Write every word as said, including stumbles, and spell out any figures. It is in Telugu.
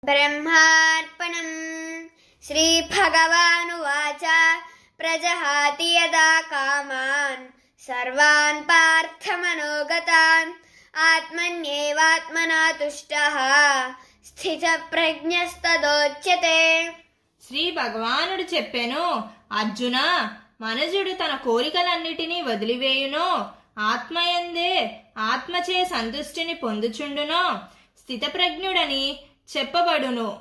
బ్రహ్మార్పణం. శ్రీ భగవానువాచ ప్రజహాతి యదా కామాన్ సర్వాన్ పార్థమనోగతాన్ ఆత్మన్యేవాత్మనా తుష్టః స్థితప్రజ్ఞస్తదోచ్యతే. శ్రీ భగవానుడు చెప్పెను, అర్జున, మనుజుడు తన కోరికలన్నిటినీ వదిలివేయునో, ఆత్మయందే ఆత్మచే సంతుష్టిని పొందుచుండునో స్థితప్రజ్ఞుడని చెప్పబడును.